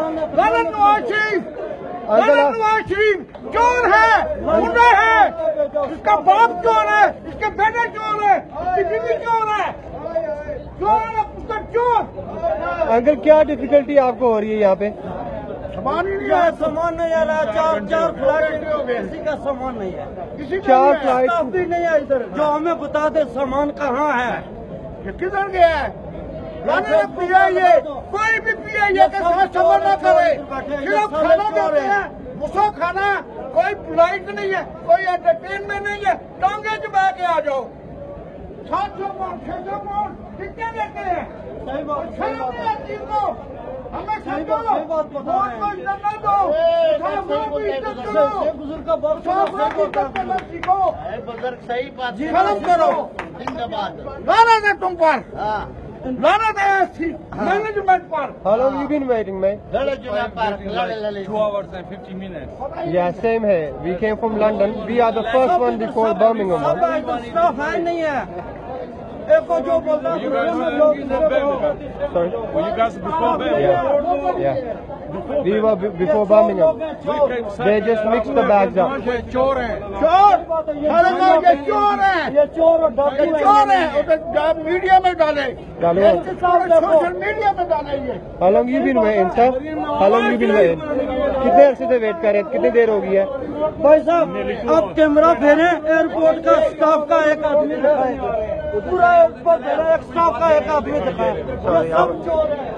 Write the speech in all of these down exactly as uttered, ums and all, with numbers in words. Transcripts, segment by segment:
नवाज शरीफ नवाज शरीफ चोर है, गुंडा है, इसका बाप चोर है, इसके बेटे चोर है, इसकी बीवी चोर है, चोर है उसका चोर। अंकल क्या डिफिकल्टी आपको हो रही है यहाँ पे? सामान ही नहीं है, सामान नहीं आ रहा, चार चार फ्लाइट किसी का सामान नहीं है, किसी चार फ्लाइट भी नहीं है इधर, जो हमें बता दे सामान कहाँ है, किधर गया है। पिया ये कोई भी पिया ये के साथ समझ न करे, सिर्फ खाना देते हैं, मुसो खाना, कोई फ्लाइट नहीं है, कोई एंटरटेनमेंट नहीं है, टांगे चबा के आ जाओ। सात सौ पाउंड छह सौ पाउंड कितने देते हैं, शर्म नहीं आती इनको, हमें समझो, वोट को इज्जत न दो, मुसाफिरों को इज्जत करो, मुसाफिरों को इज्जत करना सीखो, बुजुर्ग सही बात, शर्म करो। जिंदाबाद। लानत है तुम पर, लानत है मैनेजमेंट पर। How long you been waiting, man? Two hours and fifty minutes. Yeah, same here. We came from London. We are the first one before Birmingham. Staff है नहीं है, एक को जो बोलता है Sorry? Were you guys before Birmingham? Yeah. Yeah. We were be- before Birmingham. They just mixed the bags up. ये चोर है, चोर, हर लोग ये चोर है, ये चोर और ये चोर है, उसे मीडिया में डाले, डालो। सोशल मीडिया में डाले ये। How long you been waiting, sir? How long you been waiting? कितने अरसे से वेट कर रहे हैं? कितनी देर हो गई है? भाई साहब अब कैमरा फेरे, एयरपोर्ट का स्टाफ का एक आदमी दिखाए, पूरा ऊपर फेरा एक स्टाफ का एक आदमी दिखाए, सब चोर है।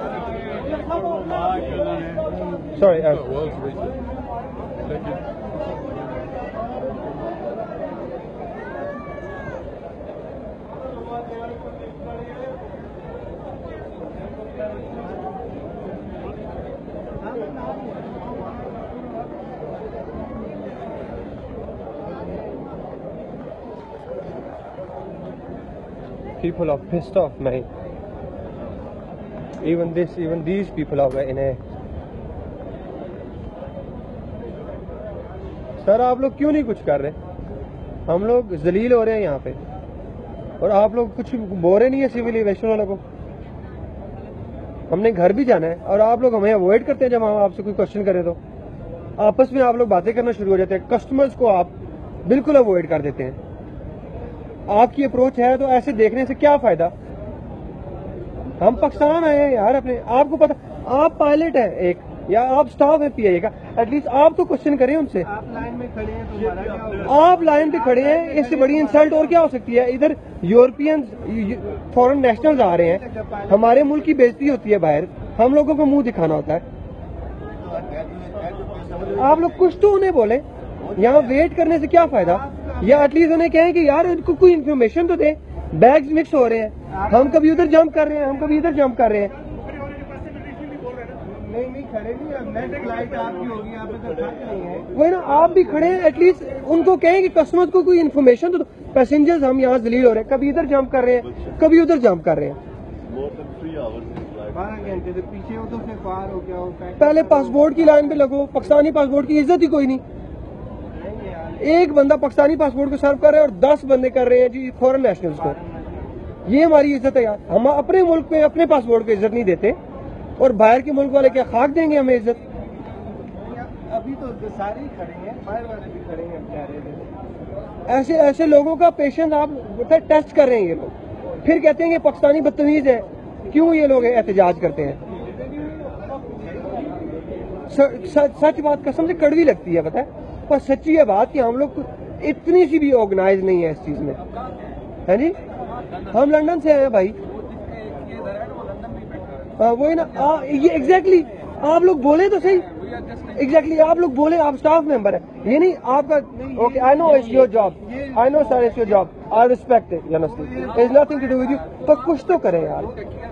Sorry. Uh, people are pissed off, mate. Even this, even these people are in a. Sir आप लोग क्यों नहीं कुछ कर रहे? हम लोग जलील हो रहे हैं यहाँ पे और आप लोग कुछ बोल रहे नहीं है सिविल एविएशन वालों को। हमने घर भी जाना है और आप लोग हमें अवॉइड करते हैं जब हम आपसे कोई क्वेश्चन करें तो आपस में आप लोग बातें करना शुरू हो जाते हैं। कस्टमर्स को आप बिल्कुल अवॉइड कर देते हैं। आपकी अप्रोच है तो ऐसे देखने से क्या फायदा? हम पाकिस्तान आए हैं यार अपने, आपको पता, आप पायलट है एक या आप स्टाफ है पीआईए का, एटलीस्ट आप तो क्वेश्चन करें उनसे। आप लाइन में खड़े हैं तो हमारा क्या होगा? आप लाइन पे खड़े हैं, इससे बड़ी इंसल्ट और क्या हो सकती है? इधर यूरोपियन फॉरेन नेशनल्स आ रहे हैं, हमारे मुल्क की बेइज्जती होती है बाहर, हम लोगों को मुंह दिखाना होता है। आप लोग कुछ तो उन्हें बोले, यहाँ वेट करने से क्या फायदा? या एटलीस्ट उन्हें कहें कि यार इनको कोई इन्फॉर्मेशन तो दे। बैग्स मिक्स हो रहे हैं, हम कभी उधर जंप कर रहे हैं, हम कभी इधर जंप कर रहे हैं। नहीं नहीं खड़े नहीं, नेक्स्ट फ्लाइट आपकी होगी, आप तो खड़े नहीं है। वही ना, आप भी खड़े हैं, एटलीस्ट उनको कहें कि कस्टमर्स को कोई इन्फॉर्मेशन तो दो। पैसेंजर्स हम यहाँ जलील हो रहे हैं, कभी इधर जंप कर रहे हैं, कभी उधर जंप कर रहे हैं। बारह घंटे से पीछे हो तो फिर पार हो गया। पहले पासपोर्ट की लाइन पे लगो, पाकिस्तानी पासपोर्ट की इज्जत ही कोई नहीं। एक बंदा पाकिस्तानी पासपोर्ट को सर्व कर रहा है और दस बंदे कर रहे हैं जी फॉरेन नेशनल्स को। ये हमारी इज्जत है यार। हम अपने मुल्क में अपने पासपोर्ट को इज्जत नहीं देते और बाहर के मुल्क वाले क्या खाक देंगे हमें इज्जत? अभी तो सारे ही खड़े हैं, बाहर वाले भी खड़े हैं बेचारे। ऐसे ऐसे लोगों का पेशेंस आप टेस्ट कर रहे हैं ये लोग, फिर कहते हैं कि पाकिस्तानी बदतमीज है। क्यों ये लोग एहतजाज करते हैं? सच बात कसम से कड़वी लगती है, पता है, पर सच्ची है बात कि हम लोग इतनी सी भी ऑर्गेनाइज नहीं है इस चीज में, है जी। हम लंदन से आए हैं भाई, वही ना, आ, ये एग्जैक्टली आप लोग बोले तो सही, एग्जैक्टली आप लोग बोले, आप स्टाफ मेंबर है, ये नहीं आपका। Okay, I know it's your job, I know sir it's your job, I respect it, honestly it's nothing to do with you, पर कुछ तो करें यार।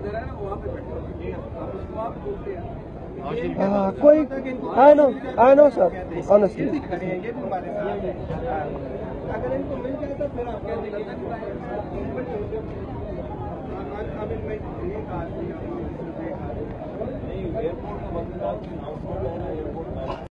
हाँ, कोई, I know I know sir, honestly. अगर इनको मिल जाए तो फिर आप कह देंगे